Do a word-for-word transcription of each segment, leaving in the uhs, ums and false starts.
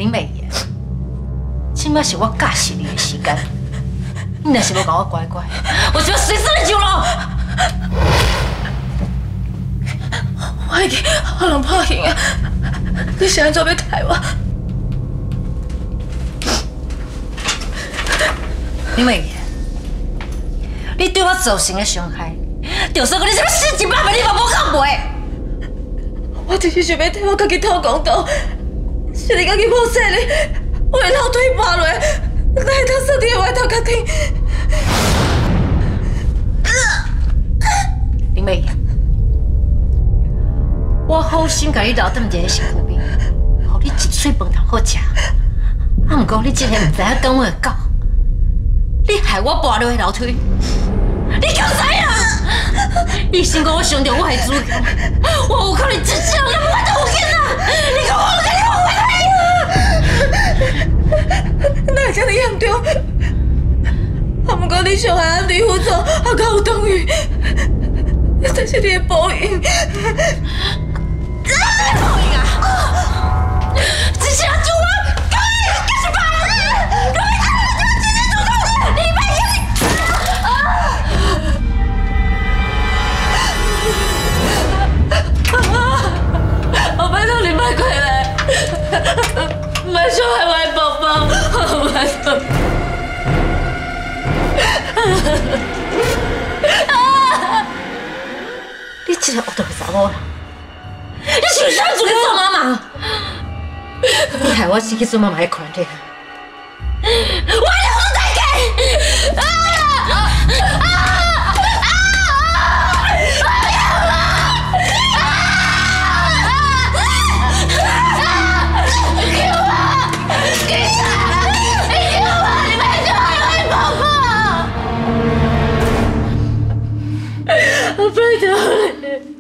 林美妍，今麦是我教识你的时间，你若是要甲我乖乖，我就要随时你上路。 我已经互人破刑啊！你是安怎要杀我？ 林美妍，你对我造成的伤害，就算讲你什么死一百倍，你嘛无可赔。 我只是想要替我家己讨公道，是你家己无说哩，我的老腿拔落，哪会当说你的歪头壳顶？ 林美妍，我好心甲你留踮一个身躯边，互你一嘴饭通好食。啊，毋过你真个唔知影讲我的狗，你害我跋落楼梯，你强谁啊？医生讲我伤着我的子宫，我有可能一世人都无法度有囡仔。你讲我跟你无回来啊？ 哪会这么严重？啊，毋过你上海安李副总也较有等于，这是你的报应。 这是你报应啊！这是人救我，各位，这是别人，各位看我这直接主动，你别我拜托你别回来，别伤害我的宝宝，拜托。你这个恶毒的查某人，你是不是想自己做妈妈？你害我失去做妈妈的权利，我要付代价！啊啊啊啊！我要啊！救我！救我！你救我！你别伤害我的宝宝！我拜托你。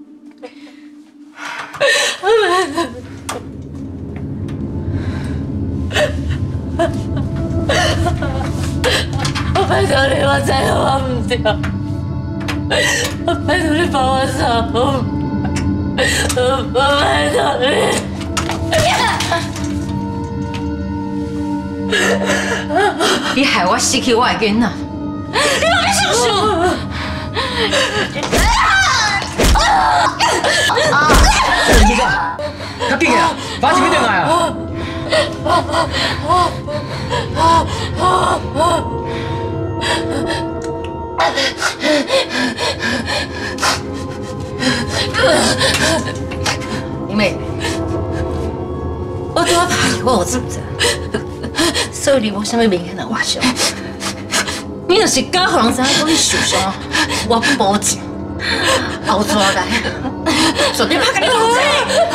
我拜托你，我再也忘不掉。我拜托你帮我扫，我拜托你。你害我失去我的囡仔，你莫要想想。 你讲，较紧啊，发生咩定来啊？ 林妹，我对我拍你，我有自责，所以你无啥物明显的外伤。你若是假互人知影讲你受伤，我保证后抓来，绝对拍给你同齐。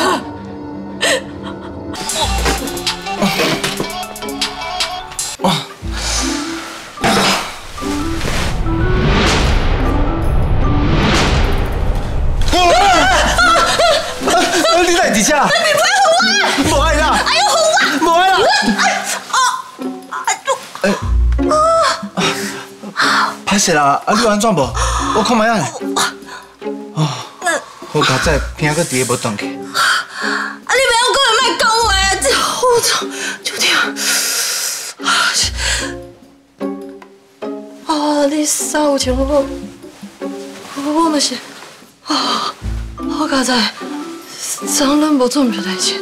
你在底下？ 你不要胡我！无爱啦！ 哎呦胡啊！ 无爱啦！ 哎哦，哎哎，歹势啦！啊，你有安怎无？我看卖啊。哦，我较早听个伫个无转去。 啊，你不要讲，莫讲话啊！这好痛，就这样。啊，你衫有穿好，我我嘛是啊，我刚才昨咱无做唔少代志。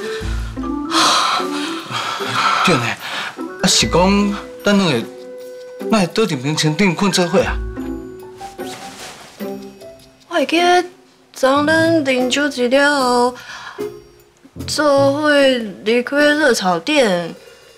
对呢，啊是讲咱两个哪会倒伫眠床顶困做伙啊？ 我会记得昨咱啉酒醉了后，做伙离开热炒店。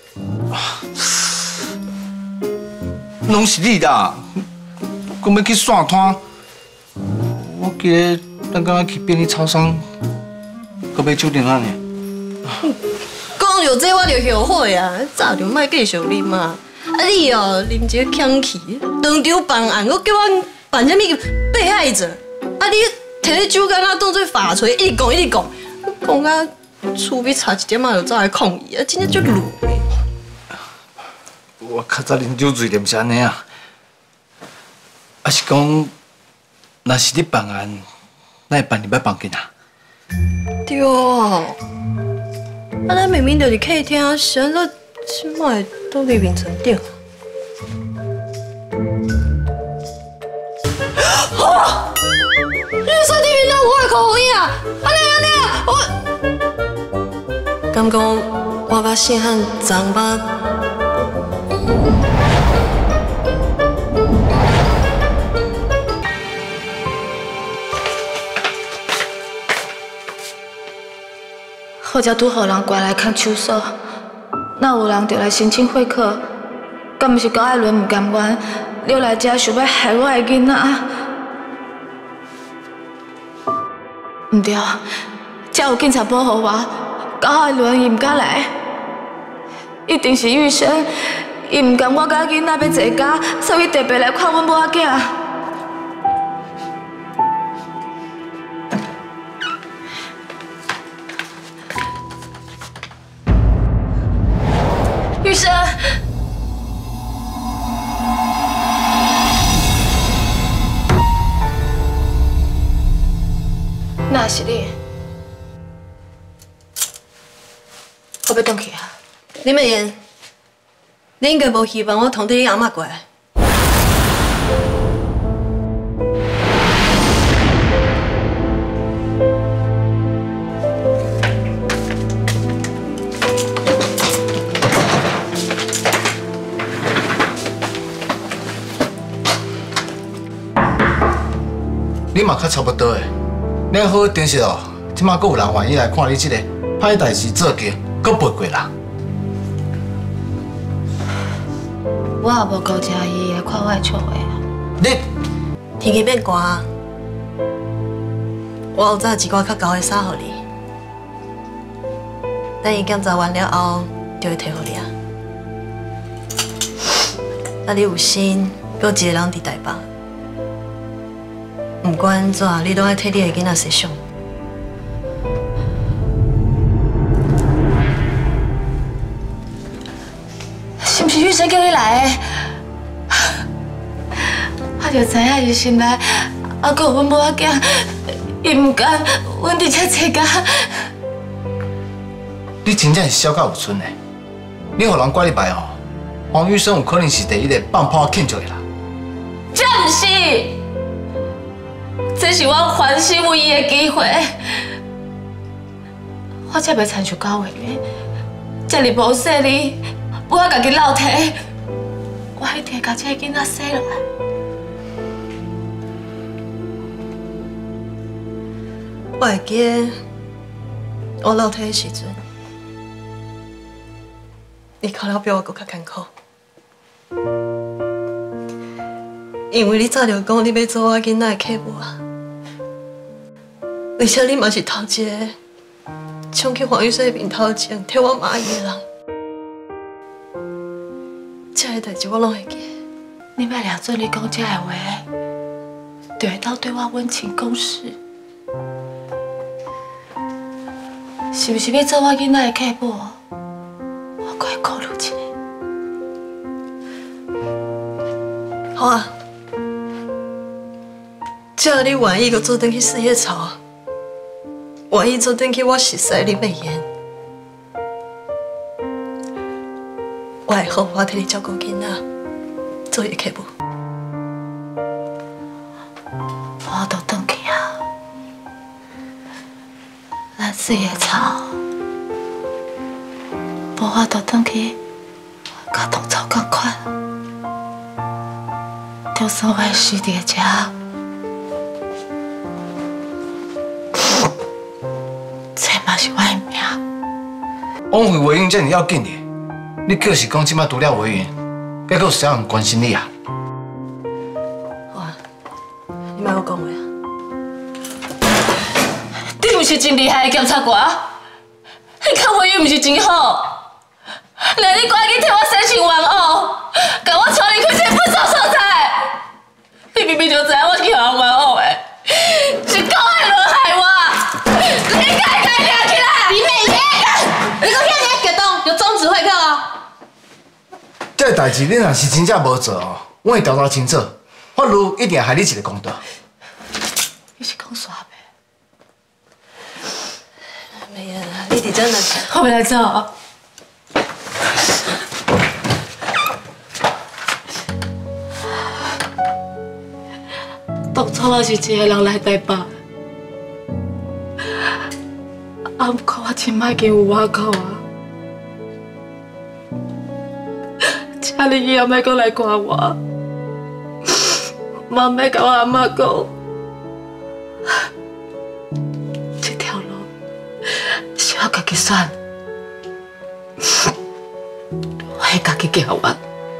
拢是你啦！我要去散摊，我记得咱刚刚去便利超商，搁买酒订啊呢。 讲到这我就后悔啊！早就莫继续啉嘛。啊你哦，啉一个呛气，当场办案，我叫我办什么被害者？啊你摕咧酒干那当做法锤，一直讲一直讲，讲到厝边差一点仔就走来抗议啊，真正足鲁的。 我较早啉酒醉点是安尼啊，啊是讲，若是你办案，哪会办入来房间啊？ 对哦， 啊，咱明明就是客厅，是安怎即摆倒伫眠床顶？啊！你身体面有我的口音啊！安尼安尼啊，我敢讲我甲姓汉长吧？ 或者拄互人拐来看手所，哪有人就来申请会客？敢毋是高爱伦唔甘愿，留来遮想要害我的囡仔？唔对，遮有警察保护我，高爱伦伊唔敢来，一定是玉生，伊唔甘我甲囡仔要坐家，所以特别来看阮母仔囝。 玉生，那是你，我要回去啊。 林美妍，你应该无希望我通知你阿嬷过来。 你嘛较差不多诶，你好好珍惜哦。即马阁有人愿意来看你即个歹代志做过，阁背过人。 我也无顾正伊来看我的错话啊。 你天气变寒，我有早一寡较厚的衫互你，等伊检查完了后，就会摕互你啊。啊，你有心，阁一个人伫台北。 不管安怎，你都爱替你的囡仔设想。 是不是玉生叫你来的？我就知影伊心内还阁有阮母仔囝，伊唔甘阮伫遮坐家。 你真正是小甲有寸的，你互人怪你败吼，黄玉生有可能是第一个放炮庆祝的人。 这唔是。 这是我还心唯一的机会，我才袂参像九月月，这么无说理，我家己老体，我一定把这个囡仔生落来。 我会记得我老体的时阵，你哭了比我更较艰苦，因为你早就讲你要做我囡仔的客母啊。 而且你嘛是头一个冲去黄玉生的面头前替我骂伊的人，这个代志我拢会记。 你莫俩做你讲这个话，就会当对我温情攻势。是不是要做我囡仔的客母？我该考虑一下。 好啊，只要你愿意，阁做转去四叶草。 愿意做转去我熟悉林美妍，我会好好替你照顾囡仔，做伊客母。 我都转去啊，咱四叶草，无我都转去，甲当初同款，就算我死伫遮。 是我的命。 枉费维云这么要紧的，你就是讲即摆除了维云，还阁有啥人关心你啊？ 好啊，你莫搁讲话啊！ 你不是真厉害的检察官，你看维云不是真好，连你赶紧替我申请冤枉，甲我带离开这不爽所在。你明明就知影我是去互人冤枉的，是高爱伦害我。 你该该抓起来！林美妍，你搁遐尔激动，就终止会客哦。 这个代志你若是真正无做哦，我会调查清楚，法律一定害你一个公道。 你是讲啥呗？ 美妍啊，你伫你真的是。 我们来走。当初我是一个人来台北，啊，不过我真歹经有外口啊。请你以后莫再来看我，莫莫甲我阿妈讲，这条路是我家己选，我会家己行完。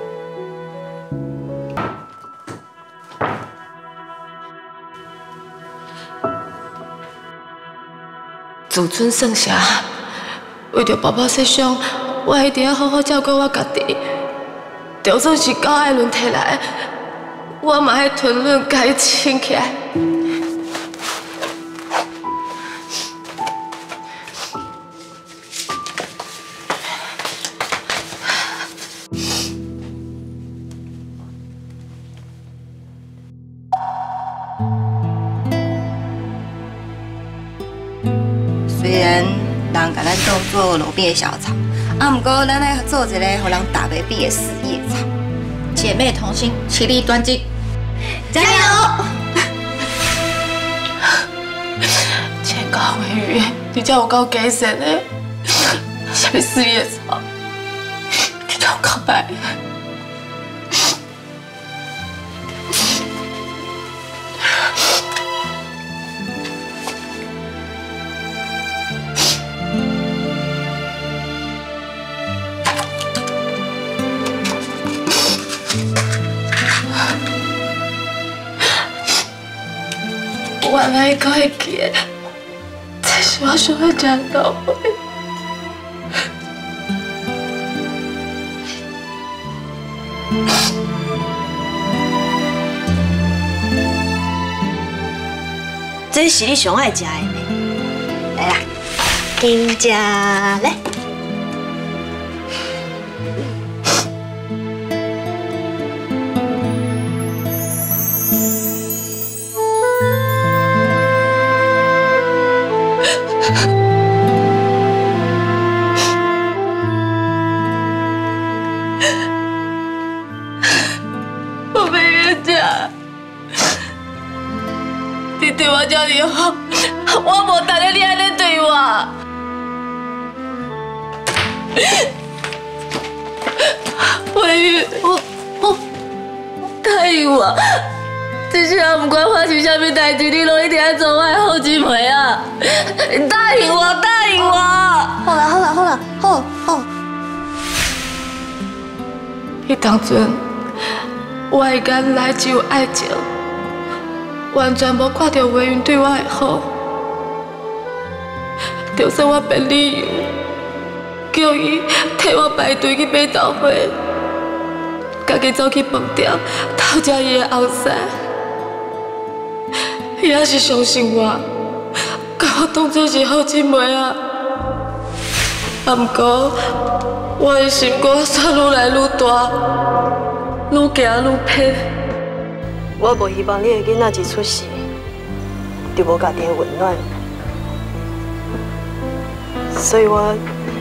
自尊算啥？为着爸爸设想，我一定要好好照顾我家己。就算是高爱伦摕来，我嘛要吞忍，甲伊撑起来。 虽然人甲咱当做路边的小草，啊，不过咱来做一个互人踏袂扁的死野草。 姐妹同心，其利断金， 加油！ 千高为鱼，你叫我够假神的，什么死野草？你叫我告白。原来我会记得，这是我想要吃的豆花。 这是你上爱食的呢。来啦，紧食咧。 我没冤家，你对我这么好，我无等着你安尼对我。微雨，我我答应我，只是啊，不管发生什么代志，你拢一定要做我的好姊妹啊！答应我，答应我。 好啦好啦好啦，好好。 迄当阵，我的眼内只有爱情，完全无看到微云对我的好。就算我编理由，叫伊替我排队去买豆花，家己走去饭店偷食伊的后生，伊也是相信我，把我当作是好姊妹啊。啊，不过我的心肝却愈来愈大，愈行愈偏。 我无希望你的囡仔一出世就无家庭的温暖，所以我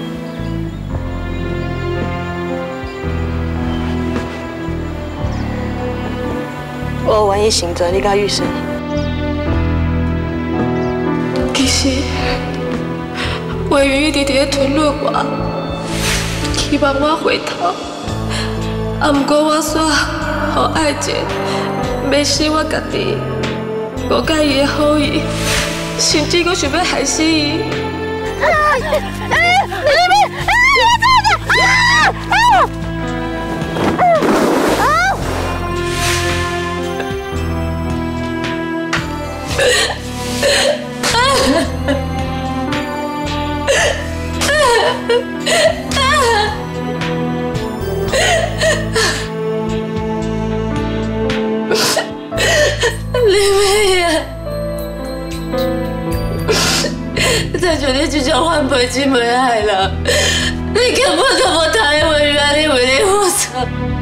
我愿意成全你甲玉生。 其实，我愿意直直吞忍我，希望我回头。啊，不过我煞互爱情迷死我家己，误解伊的好意，甚至阁想要害死伊。啊！哎，你们，哎，我真的啊啊！李美呀，再像你这种反背姊妹爱人，你根本就无谈的话，原来你为你负责。